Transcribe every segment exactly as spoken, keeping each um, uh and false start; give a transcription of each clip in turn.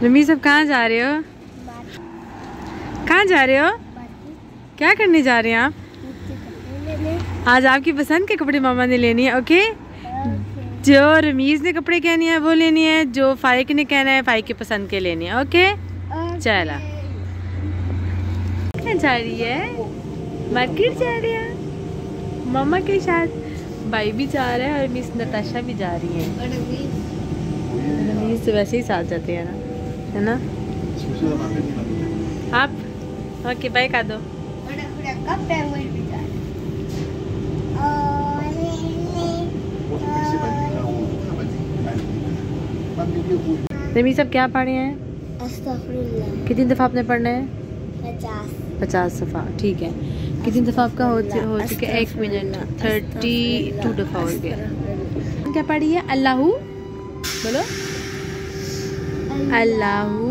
रमीज अब कहाँ जा रहे हो? कहाँ जा रहे हो? क्या करने जा रहे हैं आप? आज आपकी पसंद के कपड़े मामा ने लेनी है। ओके, जो रमीज ने कपड़े कहने हैं वो लेनी है, जो फाइक ने कहना है फाइक की पसंद के लेनी है। ओके चला, क्या जा रही है? मार्केट जा रही है मामा के साथ। भाई भी जा रहा है और मिस नताशा भी जा रही है। रमीज तो वैसे ही साथ जाते हैं ना, है ना? आप ओके बाय का दो। रमीज अब क्या पढ़े हैं? कितनी दफ़ा आपने पढ़ना है? पचास पचास दफ़ा। ठीक है, कितनी दफ़ा आपका हो, हो चुका है? एक मिनट, थर्टी टू दफ़ा हो गया। क्या पढ़ी है? अल्लाहू बोलो, अल्लाहू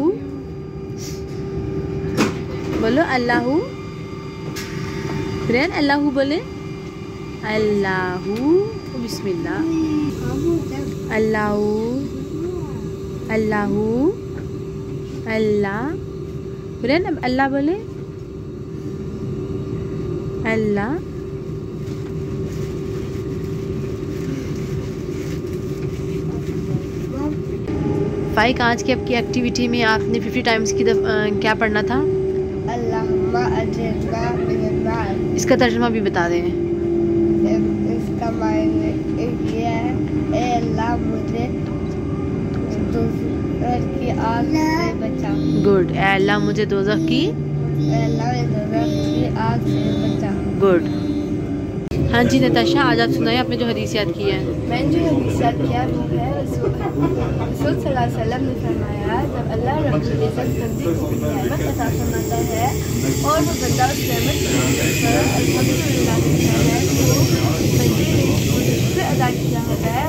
बोलो, अल्लाहू। फ्रेंड अल्लाहू बोले, अल्लाहू बिस्मिल्लाह, अल्लाहू अल्लाहू अल्लाह। फ्रेंड अब अल्लाह बोले, अल्लाह। फाइक आज की आपकी एक्टिविटी में आपने फिफ्टी टाइम्स की क्या पढ़ना था? इसका तर्जुमा भी बता दें। इसका मायने ये है, ए अल्लाह मुझे दोज़ख की आग से बचा। गुड। ए अल्लाह मुझे दोज़ख की आग से बचा। गुड। हाँ जी नताशा, आज आप सुनाइए आपने जो हदीस याद की है। मैंने जो हदीस याद किया वो है, रसूल रसूल सल्लल्लाहु अलैहि वसल्लम ने फरमाया, जब अल्लाह रब्बुल इज़्ज़त बंदे को नेमत अता फरमाता है और वो बंदा उस नेमत पर अल्हम्दुलिल्लाह कहता है तो बंदे ने जो शुक्र अदा किया होता है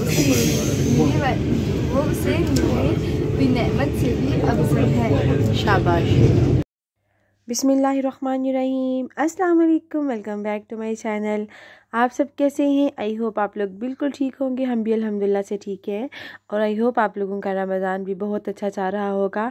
वो उसे भी नेमत से भी अफजल है। शाबाश। बिस्मिल्लाहिर्रहमानिर्रहीम, अस्सलाम वालेकुम, welcome back to my channel. आप सब कैसे हैं? आई होप आप लोग बिल्कुल ठीक होंगे। हम भी अल्हम्दुलिल्लाह से ठीक हैं और आई होप आप लोगों का रमज़ान भी बहुत अच्छा जा रहा होगा।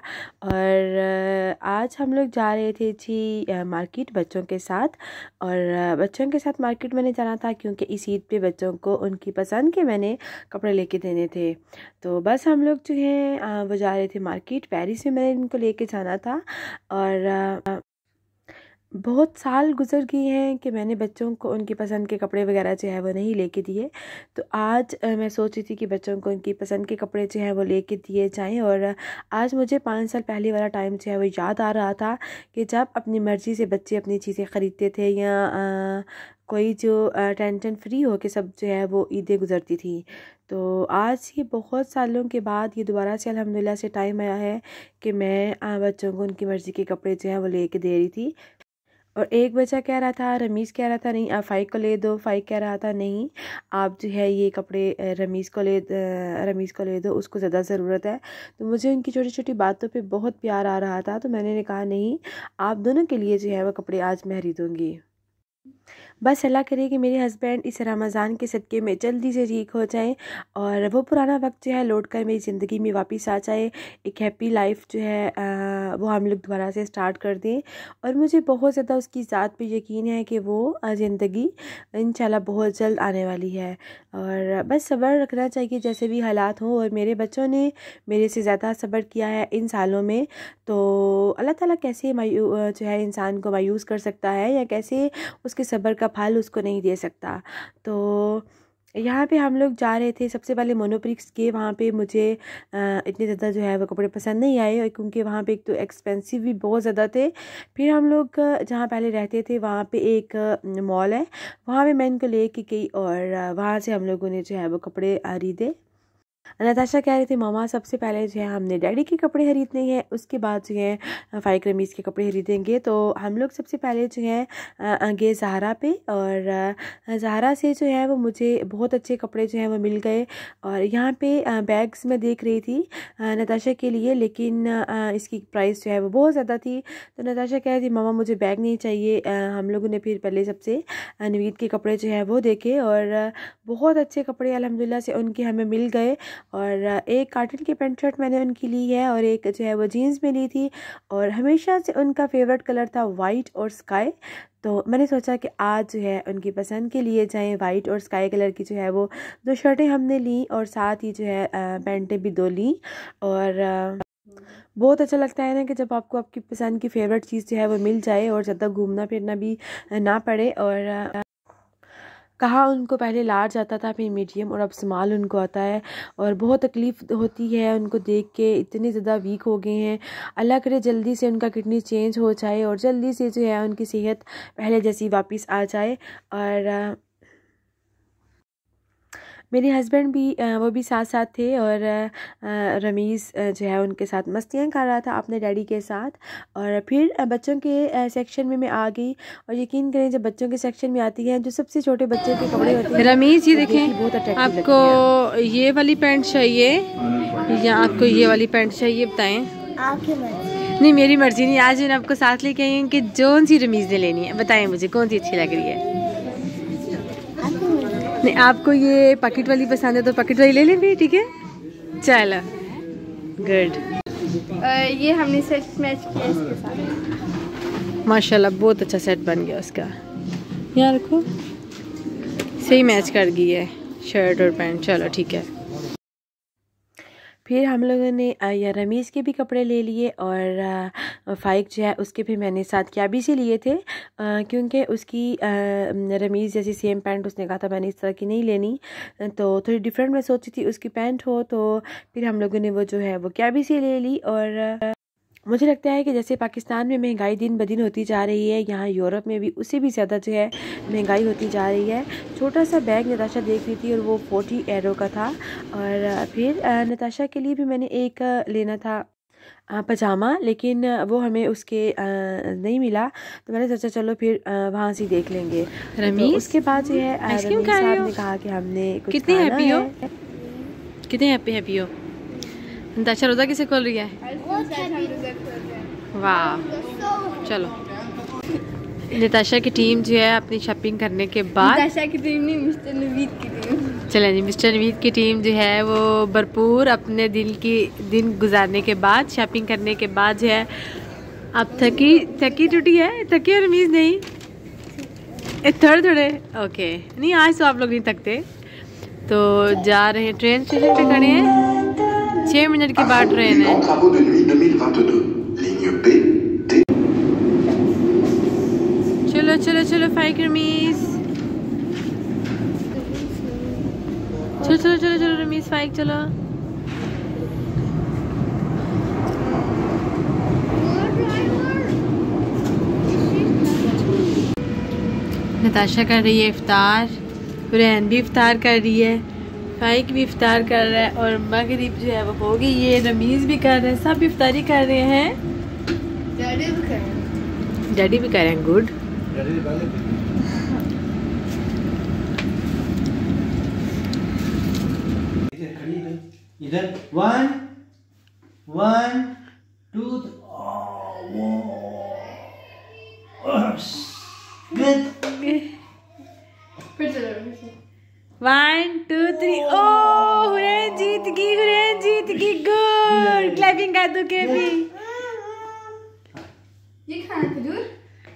और आज हम लोग जा रहे थे जी मार्केट बच्चों के साथ। और बच्चों के साथ मार्केट मैंने जाना था क्योंकि इस ईद पे बच्चों को उनकी पसंद के मैंने कपड़े लेके देने थे। तो बस हम लोग जो है वो जा रहे थे मार्केट। पेरिस में मैंने इनको लेके जाना था और बहुत साल गुजर गए हैं कि मैंने बच्चों को उनकी पसंद के कपड़े वगैरह जो है वो नहीं लेके दिए। तो आज मैं सोच रही थी कि बच्चों को उनकी पसंद के कपड़े जो हैं वो लेके दिए जाएं। और आज मुझे पाँच साल पहले वाला टाइम जो है वो याद आ रहा था कि जब अपनी मर्ज़ी से बच्चे अपनी चीज़ें ख़रीदते थे या आ, कोई जो टेंशन फ्री हो के सब जो है वो ईदें गुजरती थी। तो आज ये बहुत सालों के बाद ये दोबारा से अल्हम्दुलिल्लाह से टाइम आया है कि मैं बच्चों को उनकी मर्ज़ी के कपड़े जो हैं वो लेके दे रही थी। और एक बच्चा कह रहा था, रमीज़ कह रहा था नहीं आप फ़ाइक को ले दो। फ़ाइक कह रहा था नहीं आप जो है ये कपड़े रमीज़ को ले रमीज़ को ले दो, उसको ज़्यादा ज़रूरत है। तो मुझे उनकी छोटी छोटी बातों पे बहुत प्यार आ रहा था। तो मैंने कहा नहीं, आप दोनों के लिए जो है वो कपड़े आज मैं खरीदूँगी। बस अल्लाह करे कि मेरे हस्बैंड इस रमज़ान के सदक़े में जल्दी से ठीक हो जाए और वो पुराना वक्त जो है लौट कर मेरी ज़िंदगी में वापस आ जाए। एक हैप्पी लाइफ जो है आ, वो हम लोग दोबारा से स्टार्ट कर दें। और मुझे बहुत ज़्यादा उसकी ज़ात पे यकीन है कि वो ज़िंदगी इंशाल्लाह बहुत जल्द आने वाली है। और बस सब्र रखना चाहिए जैसे भी हालात हों। और मेरे बच्चों ने मेरे से ज़्यादा सब्र किया है इन सालों में। तो अल्लाह ताला कैसे मायू जो है इंसान को मायूस कर सकता है या कैसे उसके सब्र का फल उसको नहीं दे सकता। तो यहाँ पे हम लोग जा रहे थे, सबसे पहले मोनोप्रिक्स के वहाँ पे मुझे इतने ज़्यादा जो है वो कपड़े पसंद नहीं आए क्योंकि वहाँ पे एक तो एक्सपेंसिव भी बहुत ज़्यादा थे। फिर हम लोग जहाँ पहले रहते थे वहाँ पे एक मॉल है, वहाँ पे मैं इनको ले के गई और वहाँ से हम लोगों ने जो है वो कपड़े खरीदे। नताशा कह रही थी मामा सबसे पहले जो है हमने डैडी के कपड़े खरीदने हैं, उसके बाद जो है फ़ाइक रमीज़ के कपड़े खरीदेंगे। तो हम लोग सबसे पहले जो है गए ज़ाहरा पे और ज़ाहरा से जो है वो मुझे बहुत अच्छे कपड़े जो हैं वो मिल गए। और यहाँ पे बैग्स मैं देख रही थी नताशा के लिए, लेकिन इसकी प्राइस जो है वो बहुत ज़्यादा थी। तो नताशा कह रही थी मामा मुझे बैग नहीं चाहिए। हम लोगों ने फिर पहले सबसे नवीद के कपड़े जो है वो देखे और बहुत अच्छे कपड़े अल्हम्दुलिल्लाह से उनके हमें मिल गए। और एक कॉटन की पैंट शर्ट मैंने उनकी ली है और एक जो है वो जीन्स में ली थी। और हमेशा से उनका फेवरेट कलर था वाइट और स्काई, तो मैंने सोचा कि आज जो है उनकी पसंद के लिए जाएं। वाइट और स्काई कलर की जो है वो दो शर्टें हमने ली और साथ ही जो है पैंटें भी दो ली। और बहुत अच्छा लगता है ना कि जब आपको आपकी पसंद की फ़ेवरेट चीज़ जो है वो मिल जाए और ज़्यादा घूमना फिरना भी ना पड़े। और कहाँ उनको पहले लार्ज आता था, फिर मीडियम, और अब स्मॉल उनको आता है और बहुत तकलीफ़ होती है उनको देख के, इतने ज़्यादा वीक हो गए हैं। अल्लाह करे जल्दी से उनका किडनी चेंज हो जाए और जल्दी से जो है उनकी सेहत पहले जैसी वापस आ जाए। और मेरे हस्बैंड भी वो भी साथ साथ थे और रमीज़ जो है उनके साथ मस्तियाँ कर रहा था अपने डैडी के साथ। और फिर बच्चों के सेक्शन में मैं आ गई और यकीन करें जब बच्चों के सेक्शन में आती है जो सबसे छोटे बच्चे के कपड़े होते हैं। रमीज़ ये देखें, बहुत आपको ये वाली पैंट चाहिए या आपको ये वाली पैंट चाहिए, बताएं। आपकी मर्जी। नहीं मेरी मर्जी नहीं, आज मैंने आपको साथ लेके आई हूँ कि जौन सी रमीज़ ने लेनी है बताएं मुझे कौन सी अच्छी लग रही है। नहीं आपको ये पॉकेट वाली पसंद है तो पॉकेट वाली ले लें भी, ठीक है चलो गुड। ये हमने सेट मैच किया इसके साथ, माशाल्लाह बहुत अच्छा सेट बन गया उसका। यहाँ रखो, सही मैच कर गई है शर्ट और पैंट, चलो ठीक है। फिर हम लोगों ने या रमीज़ के भी कपड़े ले लिए और फ़ाइक जो है उसके भी मैंने साथ क्याबी से लिए थे, क्योंकि उसकी रमीज़ जैसी सेम पैंट उसने कहा था मैंने इस तरह की नहीं लेनी, तो थोड़ी डिफरेंट मैं सोची थी उसकी पैंट हो, तो फिर हम लोगों ने वो जो है वो क्याबी से ले ली। और मुझे लगता है कि जैसे पाकिस्तान में महंगाई दिन ब दिन होती जा रही है, यहाँ यूरोप में भी उससे भी ज़्यादा जो है महंगाई होती जा रही है। छोटा सा बैग नताशा देख रही थी और वो फोर्टी एरो का था। और फिर नताशा के लिए भी मैंने एक लेना था पजामा, लेकिन वो हमें उसके नहीं मिला, तो मैंने सोचा चलो फिर वहाँ से देख लेंगे। रमीज़ तो उसके बाद जो है रमीज़ साहब ने कहा कि हमने कुछ कितनी हैप्पी हो, कितनी हैप्पी हैप्पी हो। नताशा रोज़ा किसे खोल रही है? वाह चलो। नताशा की टीम जो है अपनी शॉपिंग करने के बाद, नताशा की टीम नहीं मिस्टर नवीद की टीम, चलें जी मिस्टर नवीद की टीम जो है वो भरपूर अपने दिन की दिन गुजारने के बाद, शॉपिंग करने के बाद जो है अब थकी थकी टूटी है। थकी है रमीज़? नहीं थोड़े थोड़े ओके, नहीं आज तो आप लोग नहीं थकते। तो जा रहे हैं, ट्रेन स्टेशन पे खड़े हैं, छः मिनट के बाद ट्रेन है। चलो चलो चलो फ़ाइक रमीज़, चलो चलो चलो चलो रमीज़ फ़ाइक चलो। नताशा कर रही है इफ्तार, हुरैन भी इफ्तार कर रही है, फ़ाइक भी इफ्तार कर रहा है और मगरिब जो है वो हो गई है। रमीज़ भी कर रहे हैं, सब इफ्तारी कर रहे हैं। डैडी भी कर रहे हैं, डैडी भी कर रहे हैं, गुड। इधर one one two one two three, ओ हुरैन जीत गई, हुरैन जीत गई, गुड। क्लैपिंग कर दो के भी। ये खाना खजूर।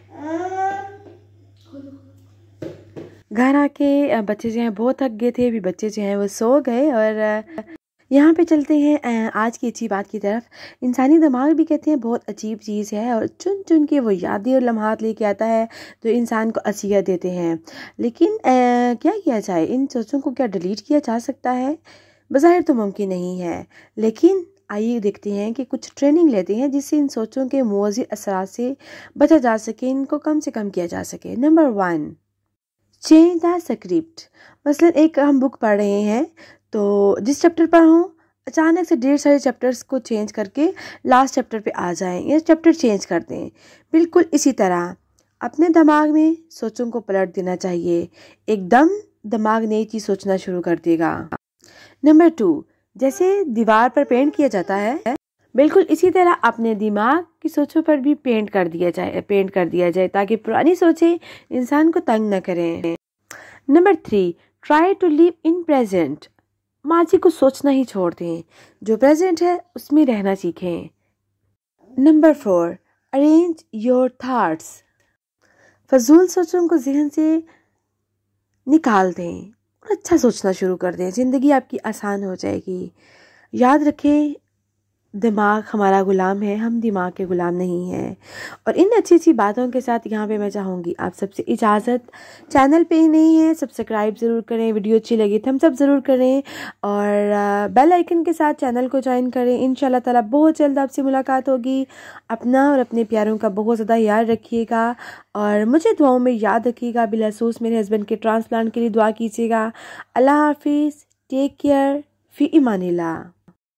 घर आके बच्चे जो हैं बहुत थक गए थे, भी बच्चे जो हैं वो सो गए। और यहाँ पे चलते हैं आज की अच्छी बात की तरफ। इंसानी दिमाग भी कहते हैं बहुत अजीब चीज़ है और चुन चुन के वो यादें और लम्हात लेके आता है जो इंसान को असियत देते हैं। लेकिन आ, क्या किया जाए, इन सोचों को क्या डिलीट किया जा सकता है? बज़ाहिर तो मुमकिन नहीं है, लेकिन आइए देखते हैं कि कुछ ट्रेनिंग लेते हैं जिससे इन सोचों के मुअज़्ज़िर असरात से बचा जा सके, इनको कम से कम किया जा सके। Number one, change the script. मसलन एक हम बुक पढ़ रहे हैं, तो जिस चैप्टर पर हों अचानक से ढेर सारे चैप्टर्स को चेंज करके लास्ट चैप्टर पे आ जाएं या चैप्टर चेंज कर दें। बिल्कुल इसी तरह अपने दिमाग में सोचों को पलट देना चाहिए, एकदम दिमाग नई चीज़ सोचना शुरू कर देगा। नंबर टू, जैसे दीवार पर पेंट किया जाता है, बिल्कुल इसी तरह अपने दिमाग की सोचों पर भी पेंट कर दिया जाए पेंट कर दिया जाए ताकि पुरानी सोचें इंसान को तंग न करें। Number three, try to live in present. माजी को सोचना ही छोड़ दें, जो प्रेजेंट है उसमें रहना सीखें। Number four, arrange your thoughts. फजूल सोचों को जहन से निकाल दें और अच्छा सोचना शुरू कर दें, ज़िंदगी आपकी आसान हो जाएगी। याद रखें, दिमाग हमारा ग़ुलाम है, हम दिमाग के ग़ुलाम नहीं हैं। और इन अच्छी अच्छी बातों के साथ यहाँ पे मैं चाहूँगी आप सबसे इजाज़त। चैनल पे ही नहीं है, सब्सक्राइब ज़रूर करें, वीडियो अच्छी लगी थम्स अप ज़रूर करें और बेल आइकन के साथ चैनल को ज्वाइन करें। इंशाल्लाह ताला बहुत जल्द आपसे मुलाकात होगी। अपना और अपने प्यारों का बहुत ज़्यादा याद रखिएगा और मुझे दुआओं में याद रखिएगा। बिलासूस मेरे हस्बैंड के ट्रांसप्लांट के लिए दुआ कीजिएगा। अल्लाह हाफिज़, टेक केयर, फ़ी इमानिल्लाह।